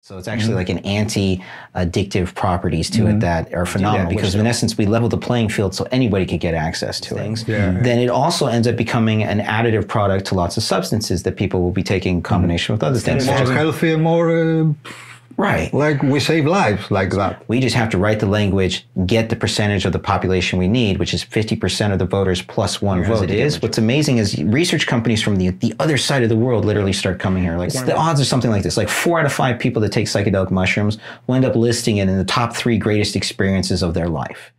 So it's actually like an anti-addictive properties to it that are phenomenal because in essence we level the playing field so anybody could get access to things. Then it also ends up becoming an additive product to lots of substances that people will be taking in combination with other things. More healthy, more... Right. Like we save lives like that. We just have to write the language, get the percentage of the population we need, which is 50% of the voters plus one vote. It is. What's amazing is research companies from the other side of the world literally start coming here. Like the odds are something like this. Like 4 out of 5 people that take psychedelic mushrooms will end up listing it in the top 3 greatest experiences of their life.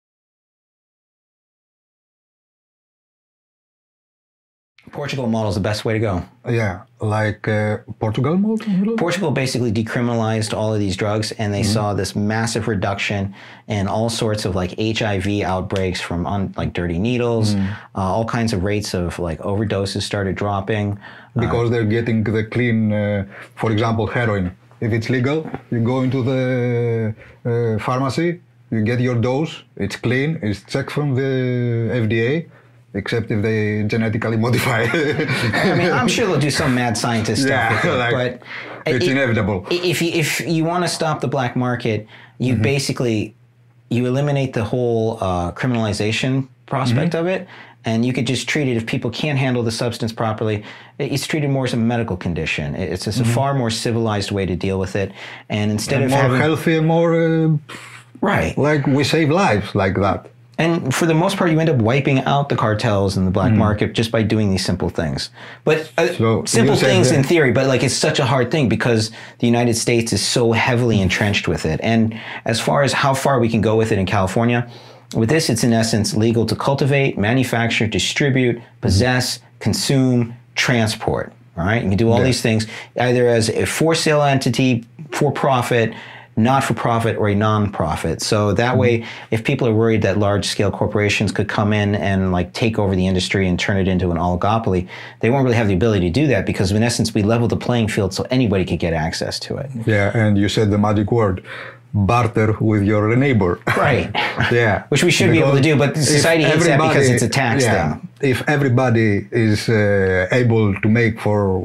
Portugal model is the best way to go. Yeah, like Portugal model? Portugal basically decriminalized all of these drugs and they saw this massive reduction in all sorts of like HIV outbreaks from like dirty needles, all kinds of rates of like overdoses started dropping. Because they're getting the clean, for example, heroin. If it's legal, you go into the pharmacy, you get your dose, it's clean, it's checked from the FDA. Except if they genetically modify it. I mean, I'm sure they'll do some mad scientist stuff with it, like, but it's inevitable. If you want to stop the black market, you basically, you eliminate the whole criminalization prospect of it, and you could just treat it, if people can't handle the substance properly, it's treated more as a medical condition. It's just a far more civilized way to deal with it, and instead of more having... healthy, more... right. Like we save lives like that. And for the most part, you end up wiping out the cartels and the black market just by doing these simple things. But simple things in theory, but like it's such a hard thing because the United States is so heavily entrenched with it. And as far as how far we can go with it in California, with this, it's in essence legal to cultivate, manufacture, distribute, possess, consume, transport. All right, you can do all these things either as a for sale entity, for profit, not-for-profit, or a non-profit. So that way, if people are worried that large-scale corporations could come in and like take over the industry and turn it into an oligopoly, they won't really have the ability to do that because in essence, we level the playing field so anybody could get access to it. Yeah, and you said the magic word, barter with your neighbor. Right. Yeah. Which we should be able to do, but society hates that because it's a tax thing. If everybody is able to make for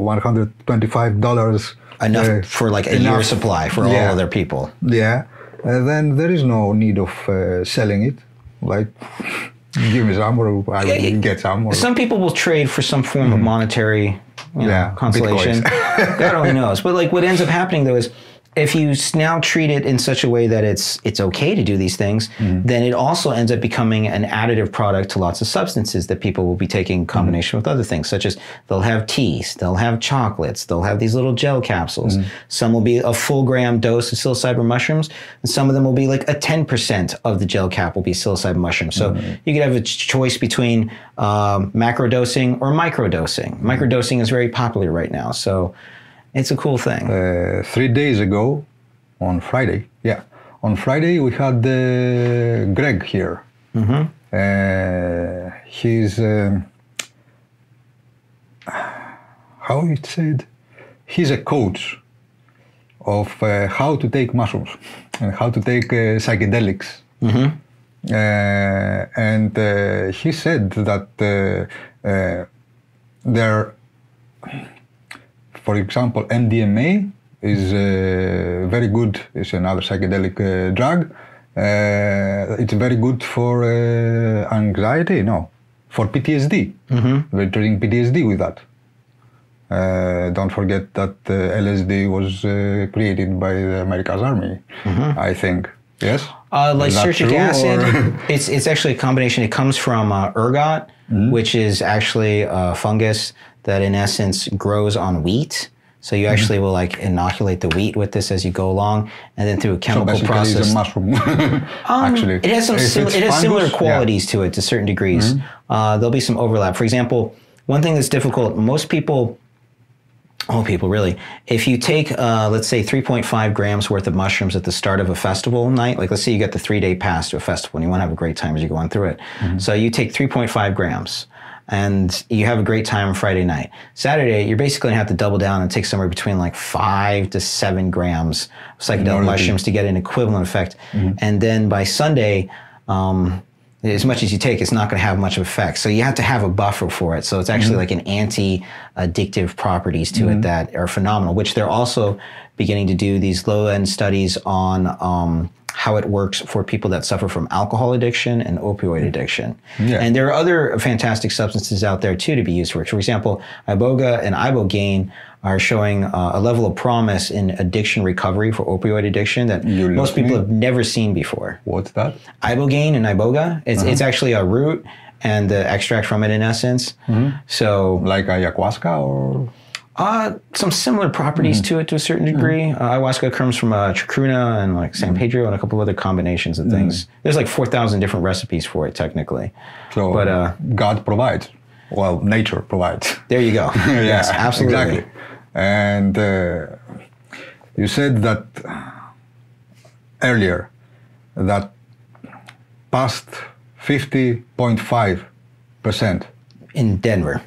$125 enough for like a year supply for all other people. Yeah, then there is no need of selling it. Like, give me some or I will get some. Or... Some people will trade for some form of monetary consolation. God only knows. But like what ends up happening though is if you now treat it in such a way that it's okay to do these things, then it also ends up becoming an additive product to lots of substances that people will be taking in combination with other things, such as they'll have teas, they'll have chocolates, they'll have these little gel capsules. Some will be a full gram dose of psilocybin mushrooms, and some of them will be like a 10% of the gel cap will be psilocybin mushrooms. So you could have a choice between macrodosing or microdosing. Microdosing is very popular right now, so it's a cool thing. 3 days ago, on Friday, on Friday we had Greg here. He's, how it said? He's a coach of how to take mushrooms and how to take psychedelics. And he said that there, for example, MDMA is very good. It's another psychedelic drug. It's very good for anxiety, for PTSD. We're treating PTSD with that. Don't forget that LSD was created by the America's Army, I think. Yes? Lysergic acid, it's actually a combination. It comes from ergot, which is actually a fungus that in essence grows on wheat. So you actually will like inoculate the wheat with this as you go along, and then through a chemical process. It's a mushroom. Actually, it has some similar qualities to it to certain degrees. There'll be some overlap. For example, one thing that's difficult, most people, all people really, if you take let's say 3.5 grams worth of mushrooms at the start of a festival night, like let's say you get the 3-day pass to a festival and you want to have a great time as you're going through it. So you take 3.5 grams. And you have a great time on Friday night. Saturday, you're basically gonna have to double down and take somewhere between like 5 to 7 grams of psychedelic mushrooms to get an equivalent effect. And then by Sunday, as much as you take, it's not going to have much of effect. So you have to have a buffer for it. So it's actually like an anti-addictive properties to it that are phenomenal, which they're also beginning to do these low-end studies on how it works for people that suffer from alcohol addiction and opioid addiction. Yeah. And there are other fantastic substances out there too to be used for it. For example, Iboga and Ibogaine are showing a level of promise in addiction recovery for opioid addiction that most people have never seen before. What's that? Ibogaine and Iboga. It's actually a root and the extract from it in essence. So like ayahuasca or? Some similar properties to it to a certain degree. Ayahuasca comes from chacruna and like San Pedro and a couple of other combinations of things. There's like 4,000 different recipes for it technically. So God provides. Well, nature provides. There you go. Yes, absolutely. Exactly. And you said that earlier that past 50.5% in Denver.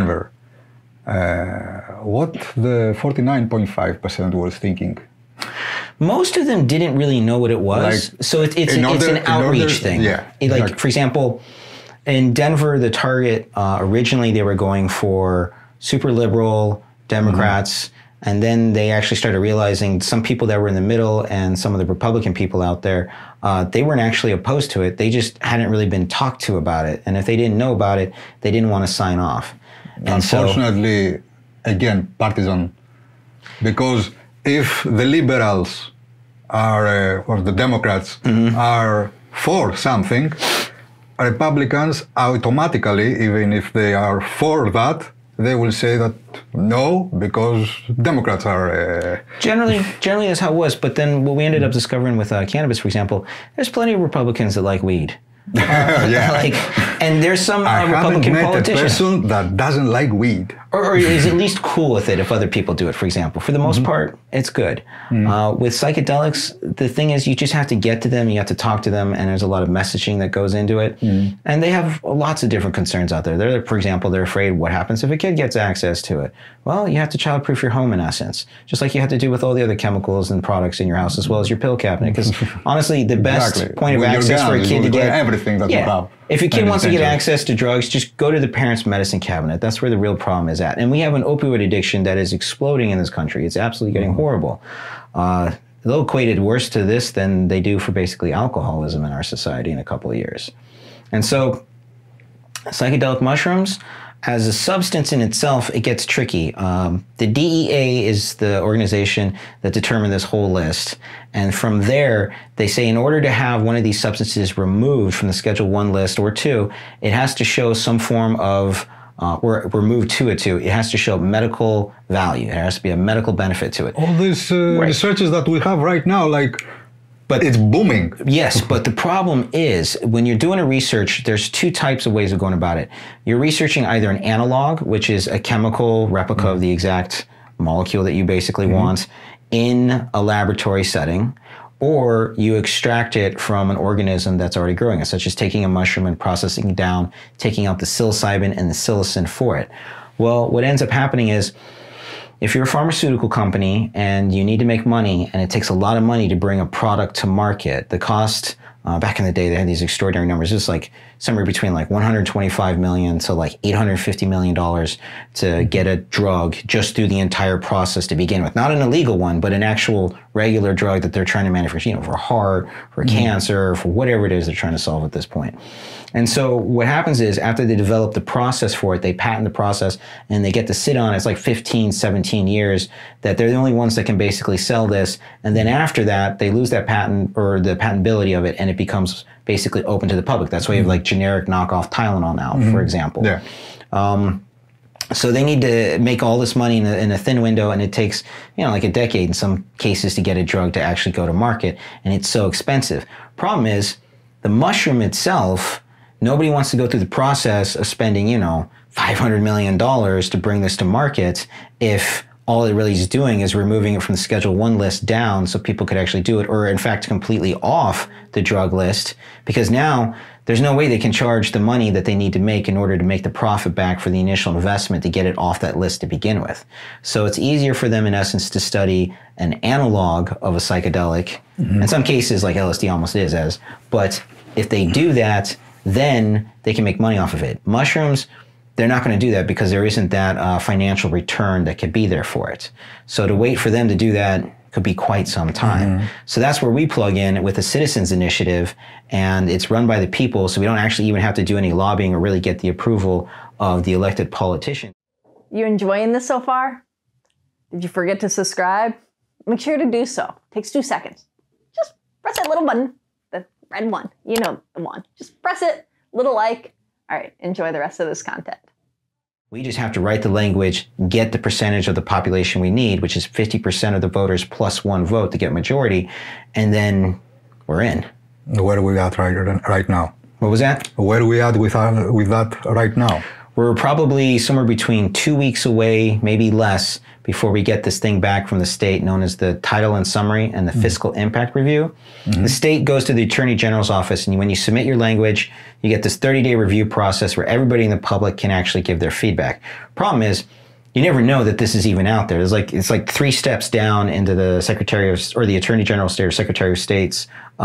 What the 49.5% was thinking? Most of them didn't really know what it was. Like, so it's an outreach thing. Yeah, like, for example, in Denver, the target, originally they were going for super liberal Democrats, and then they actually started realizing some people that were in the middle and some of the Republican people out there, they weren't actually opposed to it. They just hadn't really been talked to about it. And if they didn't know about it, they didn't want to sign off. And unfortunately, again, partisan, because if the liberals are, or the Democrats are for something, Republicans automatically, even if they are for that, they will say that no, because Democrats are... Generally that's how it was. But then what we ended up discovering with cannabis, for example, there's plenty of Republicans that like weed. And there's some Republican politicians. A person that doesn't like weed. Or is at least cool with it if other people do it, for example. For the most part, it's good. With psychedelics, the thing is you just have to get to them, you have to talk to them, and there's a lot of messaging that goes into it. And they have lots of different concerns out there. For example, they're afraid what happens if a kid gets access to it. Well, you have to childproof your home in essence, just like you have to do with all the other chemicals and products in your house as well as your pill cabinet. Because honestly, the best point of access for a kid to get... everything that you have. If a kid wants to get access to drugs, just go to the parents' medicine cabinet. That's where the real problem is at. And we have an opioid addiction that is exploding in this country. It's absolutely getting horrible. They'll equate it worse to this than they do for basically alcoholism in our society in a couple of years. And so psychedelic mushrooms, as a substance in itself, it gets tricky. The DEA is the organization that determined this whole list. And from there, they say in order to have one of these substances removed from the Schedule 1 list or 2, it has to show some form of, or removed to it too, it has to show medical value. There has to be a medical benefit to it. All these researches that we have right now, but it's booming. Yes, but the problem is when you're doing a research, there's two types of ways of going about it. You're researching either an analog, which is a chemical replica of the exact molecule that you basically want in a laboratory setting, or you extract it from an organism that's already growing it, such as taking a mushroom and processing it down, taking out the psilocybin and the psilocin for it. Well, what ends up happening is if you're a pharmaceutical company and you need to make money and it takes a lot of money to bring a product to market, the cost, back in the day, they had these extraordinary numbers. It's like somewhere between like $125 million to like $850 million to get a drug just through the entire process to begin with. Not an illegal one, but an actual regular drug that they're trying to manufacture, for heart, for cancer, for whatever it is they're trying to solve at this point. And so what happens is after they develop the process for it, they patent the process and they get to sit on it. It's like 15, 17 years that they're the only ones that can basically sell this. And then after that, they lose that patent or the patentability of it and it becomes basically open to the public. That's why you have like generic knockoff Tylenol now, for example. Yeah. So they need to make all this money in a thin window, and it takes, like a decade in some cases to get a drug to actually go to market, and it's so expensive. Problem is, the mushroom itself, nobody wants to go through the process of spending, $500 million to bring this to market if all it really is doing is removing it from the Schedule 1 list down so people could actually do it, or in fact completely off the drug list, because now there's no way they can charge the money that they need to make in order to make the profit back for the initial investment to get it off that list to begin with. So it's easier for them in essence to study an analog of a psychedelic. In some cases like LSD almost is but if they do that, then they can make money off of it. Mushrooms, they're not going to do that because there isn't that financial return that could be there for it. So to wait for them to do that could be quite some time. So that's where we plug in with a citizens initiative, and it's run by the people, so we don't actually even have to do any lobbying or really get the approval of the elected politician. You enjoying this so far? Did you forget to subscribe? Make sure to do so. It takes 2 seconds. Just press that little button, the red one. You know the one. Just press it, little like. All right, enjoy the rest of this content. We just have to write the language, get the percentage of the population we need, which is 50% of the voters plus 1 vote to get majority, and then we're in. Where are we at right now? What was that? Where are we at with that right now? We're probably somewhere between 2 weeks away, maybe less, before we get this thing back from the state known as the title and summary and the fiscal impact review. The state goes to the Attorney General's office, and when you submit your language, you get this 30-day review process where everybody in the public can actually give their feedback. Problem is, you never know that this is even out there. It's like 3 steps down into the Secretary of, or the Attorney General State or Secretary of State's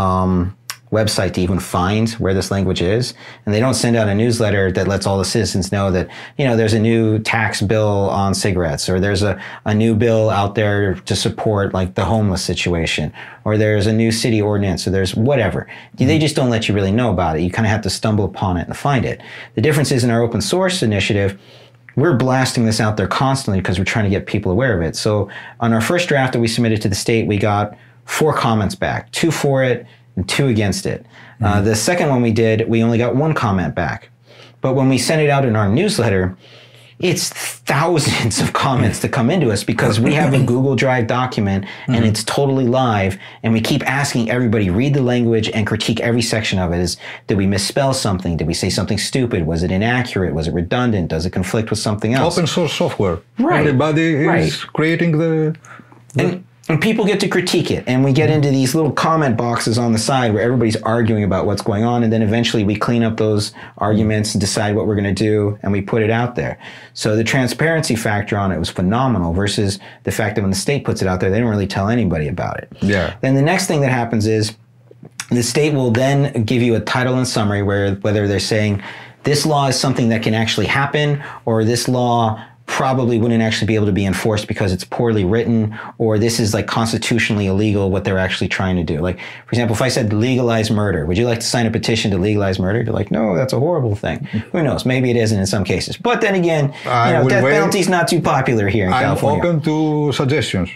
website to even find where this language is. And they don't send out a newsletter that lets all the citizens know that, you know, there's a new tax bill on cigarettes, or there's a new bill out there to support like the homeless situation, or there's a new city ordinance, or there's whatever. They just don't let you really know about it. You kind of have to stumble upon it and find it. The difference is in our open source initiative, we're blasting this out there constantly because we're trying to get people aware of it. So on our first draft that we submitted to the state, we got 4 comments back, 2 for it and 2 against it. The second one we did, we only got 1 comment back. But when we sent it out in our newsletter, it's thousands of comments to come into us because we have a Google Drive document and it's totally live, and we keep asking everybody, read the language and critique every section of it. Did we misspell something? Did we say something stupid? Was it inaccurate? Was it redundant? Does it conflict with something else? Open source software. Right. Everybody is creating the And people get to critique it, and we get into these little comment boxes on the side where everybody's arguing about what's going on, and then eventually we clean up those arguments and decide what we're going to do, and we put it out there. So the transparency factor on it was phenomenal versus the fact that when the state puts it out there, they don't really tell anybody about it. Yeah. Then the next thing that happens is the state will then give you a title and summary whether they're saying this law is something that can actually happen, or this law probably wouldn't actually be able to be enforced because it's poorly written, or this is like constitutionally illegal what they're actually trying to do. Like, for example, if I said legalize murder, would you like to sign a petition to legalize murder? They're like, no, that's a horrible thing. Who knows? Maybe it isn't in some cases. But then again, death penalty is not too popular here in California. I'm open to suggestions.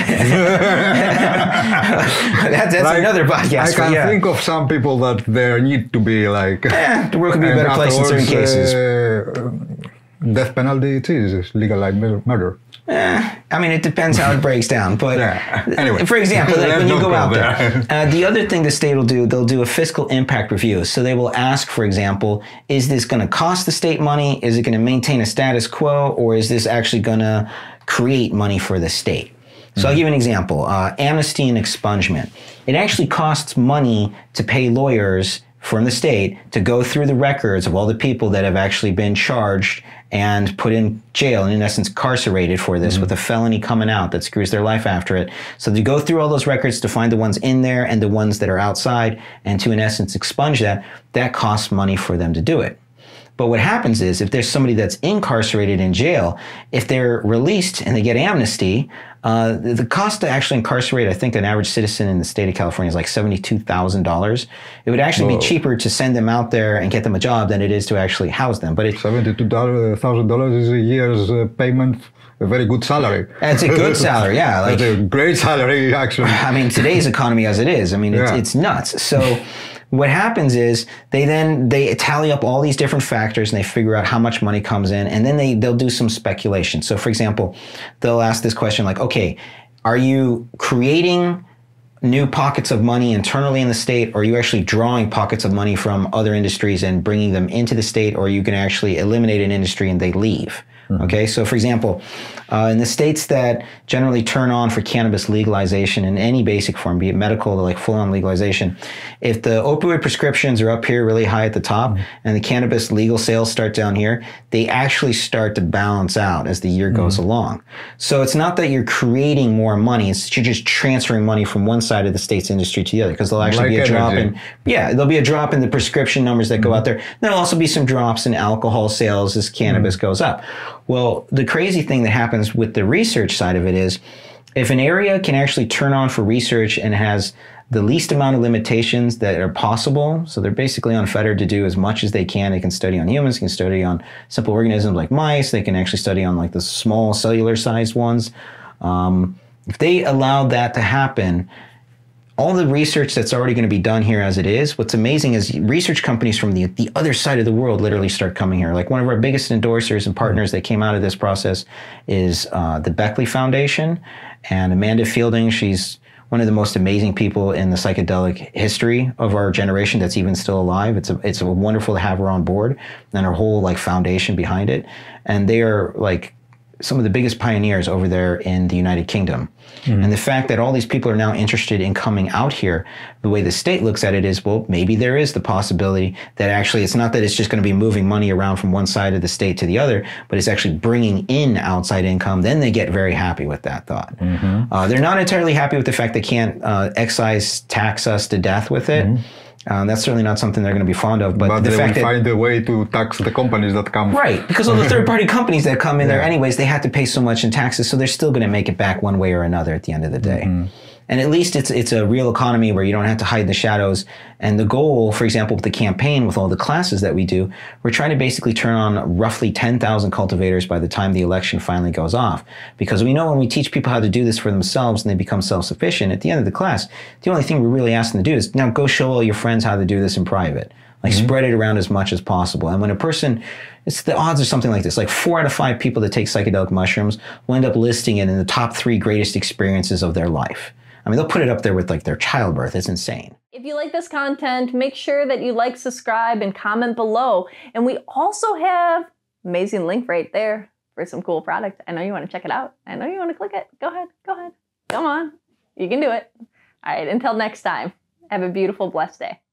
That's like, another podcast. I can think of some people that there need to be like... the world could be a better place in certain cases. Death penalty, it is legalized murder. I mean, it depends how it breaks down. But anyway, for example, like when you go out there, the other thing the state will do, they'll do a fiscal impact review. So they will ask, for example, is this going to cost the state money? Is it going to maintain a status quo? Or is this actually going to create money for the state? So I'll give you an example. Amnesty and expungement. It actually costs money to pay lawyers from the state to go through the records of all the people that have actually been charged and put in jail and in essence incarcerated for this with a felony coming out that screws their life after it. So they go through all those records to find the ones in there and the ones that are outside, and to in essence expunge that costs money for them to do it. But what happens is if there's somebody that's incarcerated in jail, if they're released and they get amnesty, the cost to actually incarcerate, I think an average citizen in the state of California is like $72,000. It would actually be cheaper to send them out there and get them a job than it is to actually house them. But $72,000 is a year's payment. A very good salary. It's a good salary, yeah. Like, it's a great salary, actually. I mean, today's economy as it is, I mean, it's nuts. So what happens is they tally up all these different factors and they figure out how much money comes in, and then they'll do some speculation. So for example, they'll ask this question like, okay, are you creating new pockets of money internally in the state, or are you actually drawing pockets of money from other industries and bringing them into the state, or are you going to actually eliminate an industry and they leave? Okay, so for example, in the states that generally turn on for cannabis legalization in any basic form, be it medical or like full-on legalization, if the opioid prescriptions are up here really high at the top and the cannabis legal sales start down here, they actually start to balance out as the year goes along. So it's not that you're creating more money, it's that you're just transferring money from one side of the state's industry to the other, because there'll actually be a drop in, there'll be a drop in the prescription numbers that go out there. There'll also be some drops in alcohol sales as cannabis goes up. Well, the crazy thing that happens with the research side of it is, if an area can actually turn on for research and has the least amount of limitations that are possible, so they're basically unfettered to do as much as they can. They can study on humans, they can study on simple organisms like mice, they can actually study on like the small cellular sized ones. If they allowed that to happen, all the research that's already going to be done here as it is, what's amazing is research companies from the other side of the world literally start coming here. Like one of our biggest endorsers and partners that came out of this process is the Beckley Foundation, and Amanda Fielding. She's one of the most amazing people in the psychedelic history of our generation that's even still alive. It's wonderful to have her on board and her whole like foundation behind it. And they are like some of the biggest pioneers over there in the United Kingdom. And the fact that all these people are now interested in coming out here, the way the state looks at it is, well, maybe there is the possibility that actually it's not that it's just going to be moving money around from one side of the state to the other, but it's actually bringing in outside income. Then they get very happy with that thought. They're not entirely happy with the fact they can't excise tax us to death with it. That's certainly not something they're going to be fond of. But the they fact will find a way to tax the companies that come. Right, because all the third-party companies that come in there anyways, they have to pay so much in taxes, so they're still going to make it back one way or another at the end of the day. And at least it's a real economy where you don't have to hide in the shadows. And the goal, for example, with the campaign, with all the classes that we do, we're trying to basically turn on roughly 10,000 cultivators by the time the election finally goes off. Because we know when we teach people how to do this for themselves and they become self-sufficient, at the end of the class, the only thing we really ask them to do is, now go show all your friends how to do this in private. Like spread it around as much as possible. And when a person, it's the odds are something like this, like 4 out of 5 people that take psychedelic mushrooms will end up listing it in the top 3 greatest experiences of their life. I mean, they'll put it up there with like their childbirth. It's insane. If you like this content, make sure that you like, subscribe, and comment below. And we also have an amazing link right there for some cool product. I know you want to check it out. I know you want to click it. Go ahead. Go ahead. Come on. You can do it. All right. Until next time, have a beautiful, blessed day.